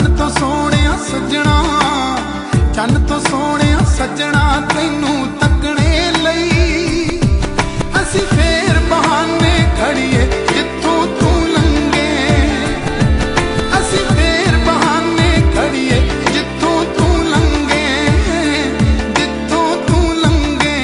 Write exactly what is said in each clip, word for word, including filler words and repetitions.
चन्न तो सोहणिया सज्जणा, चन्न तो सोहणिया सज्जणा, तैनू तकने लई असीं फेर बहाने खड़ीए जिथों तू लंघे। असीं फेर बहाने खड़ीए जिथों तू लंघे, जिथों तू लंघे।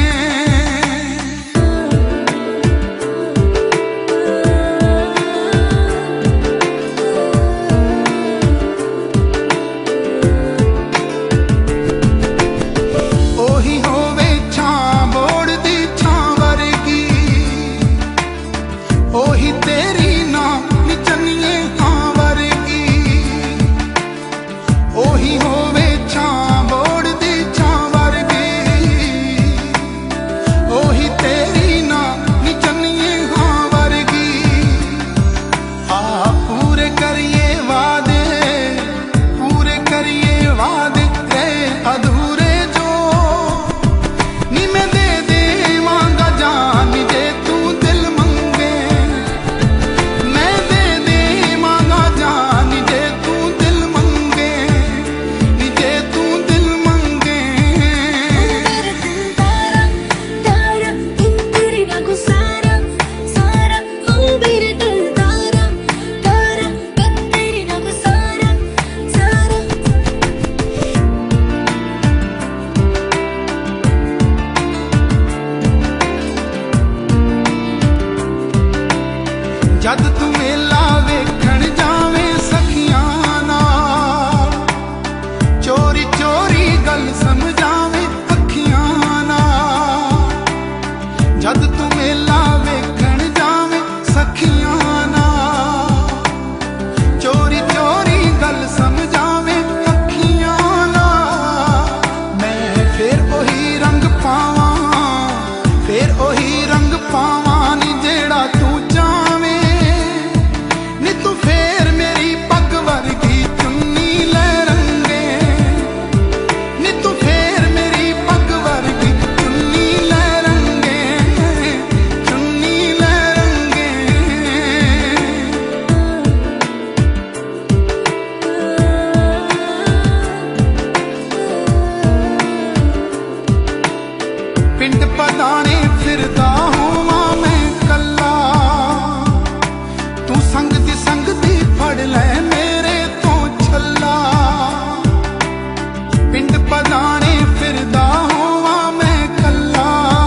ओही होवे छां बोड़ दी छां वर्गी, ओही तेरी ना निचनिए हां वर्गी। ओही होवे छां बोड़ दी छां वर्गी, ओही तेरी ना निचनिए हां वर्गी। आ पूरे करिए वादे, पूरे करिए वादे रहे अधूरे जो। नी मैं दे देवांगा जान जे तू दिल मंगे, मैं दे देवांगा जान जे तू दिल मंगे, नी जे तू दिल मंगे। मेरे दिल तारा तारा तेरी ना गुसारा सारा, ओ मेरे दिल तारा तारा तेरी ना गुसारा सारा। जद तू मेला वेखण जावे सखियां नाल, चोरी चोरी गल समझावे अखियां नाल। जद तू मेला वेखण जावे सखियां नाल, चोरी चोरी गल समझावे अखियां नाल। मैं फिर ओही रंग पावां, फिर ओही रंग पावां नी जेड़ा तू चावे। नी तू फेर मेरी पग वर्गी चुन्नी लै रंगे, नी तू फेर मेरी पग वर्गी चुन्नी लै रंगे, चुन्नी लै रंगे। पिंड पदाने फिरदा होवां मैं कल्ला, तू संगती संगती फड़ लै मेरे तो छल्ला। पिंड पदाने फिरदा होवां मैं कल्ला,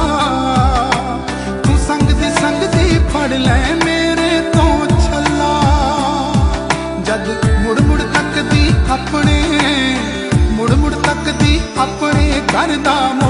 तू संगती संगती फड़ लै मेरे तो छल्ला। जद मुड़ मुड़ तकदी अपने, मुड़ मुड़ तकदी अपने घर दा